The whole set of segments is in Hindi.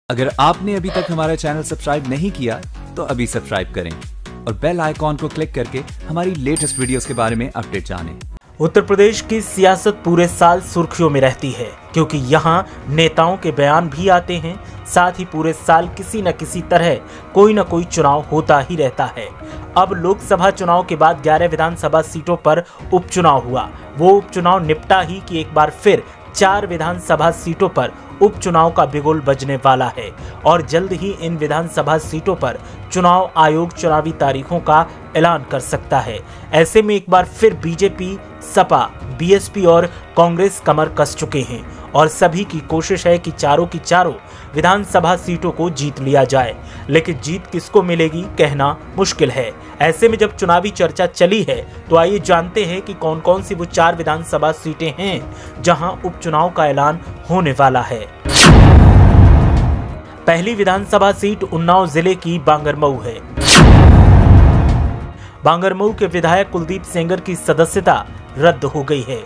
अगर आपने अभी तक हमारा चैनल सब्सक्राइब नहीं किया तो अभी सब्सक्राइब करें और बेल आइकॉन को क्लिक करके हमारी लेटेस्ट वीडियोस के बारे में अपडेट जानें। उत्तर प्रदेश की सियासत पूरे साल सुर्खियों में रहती है क्योंकि यहाँ नेताओं के बयान भी आते हैं, साथ ही पूरे साल किसी न किसी तरह कोई न कोई चुनाव होता ही रहता है। अब लोकसभा चुनाव के बाद 11 विधानसभा सीटों पर उपचुनाव हुआ। वो उपचुनाव निपटा ही कि एक बार फिर 4 विधानसभा सीटों पर उपचुनाव का बिगुल बजने वाला है और जल्द ही इन विधानसभा सीटों पर चुनाव आयोग चुनावी तारीखों का ऐलान कर सकता है। ऐसे में एक बार फिर बीजेपी, सपा, बीएसपी और कांग्रेस कमर कस चुके हैं और सभी की कोशिश है कि चारों की चारों विधानसभा सीटों को जीत लिया जाए, लेकिन जीत किसको मिलेगी कहना मुश्किल है। ऐसे में जब चुनावी चर्चा चली है तो आइए जानते हैं कि कौन कौन सी वो 4 विधानसभा सीटें हैं जहां उपचुनाव का ऐलान होने वाला है। पहली विधानसभा सीट उन्नाव जिले की बांगरमऊ है। बांगरमऊ के विधायक कुलदीप सेंगर की सदस्यता रद्द हो गई है।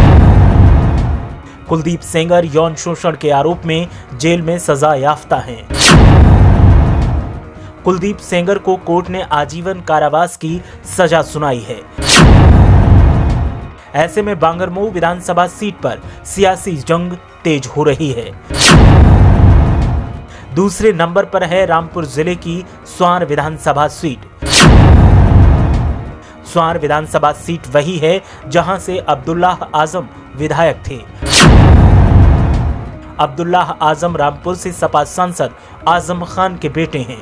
कुलदीप सेंगर यौन शोषण के आरोप में जेल में सजा याफ्ता हैं। कुलदीप सेंगर को कोर्ट ने आजीवन कारावास की सजा सुनाई है। ऐसे में बांगरमऊ विधानसभा सीट पर सियासी जंग तेज हो रही है। दूसरे नंबर पर है रामपुर जिले की स्वार विधानसभा सीट। स्वार विधानसभा सीट वही है जहां से अब्दुल्लाह आजम विधायक थे। अब्दुल्लाह आजम रामपुर से सपा सांसद आजम खान के बेटे हैं।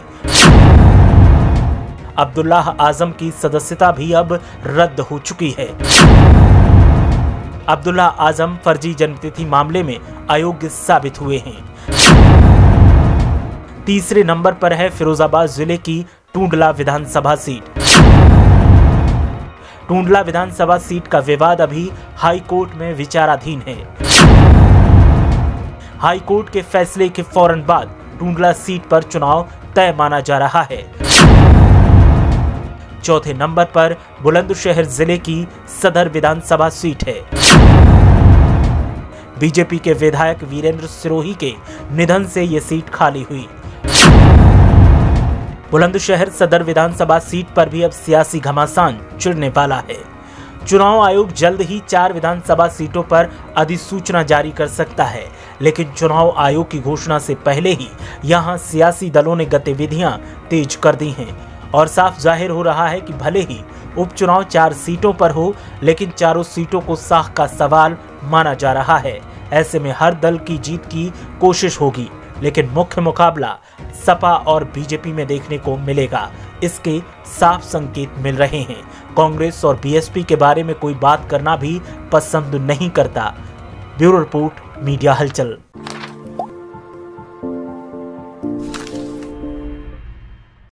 अब्दुल्लाह आजम की सदस्यता भी अब रद्द हो चुकी है। अब्दुल्लाह आजम फर्जी जन्मतिथि मामले में अयोग्य साबित हुए हैं। तीसरे नंबर पर है फिरोजाबाद जिले की टूंडला विधानसभा सीट। टूंडला विधानसभा सीट का विवाद अभी हाई कोर्ट में विचाराधीन है। हाई कोर्ट के फैसले के फौरन बाद टूंडला सीट पर चुनाव तय माना जा रहा है। चौथे नंबर पर बुलंदशहर जिले की सदर विधानसभा सीट है। बीजेपी के विधायक वीरेंद्र सिरोही के निधन से यह सीट खाली हुई। बुलंदशहर सदर विधानसभा सीट पर भी अब सियासी घमासान छिड़ने वाला है। चुनाव आयोग जल्द ही 4 विधानसभा सीटों पर अधिसूचना जारी कर सकता है, लेकिन चुनाव आयोग की घोषणा से पहले ही यहां सियासी दलों ने गतिविधियां तेज कर दी हैं और साफ जाहिर हो रहा है कि भले ही उपचुनाव 4 सीटों पर हो, लेकिन चारों सीटों को साख का सवाल माना जा रहा है। ऐसे में हर दल की जीत की कोशिश होगी, लेकिन मुख्य मुकाबला सपा और बीजेपी में देखने को मिलेगा। इसके साफ संकेत मिल रहे हैं। कांग्रेस और बीएसपी के बारे में कोई बात करना भी पसंद नहीं करता। ब्यूरो रिपोर्ट, मीडिया हलचल।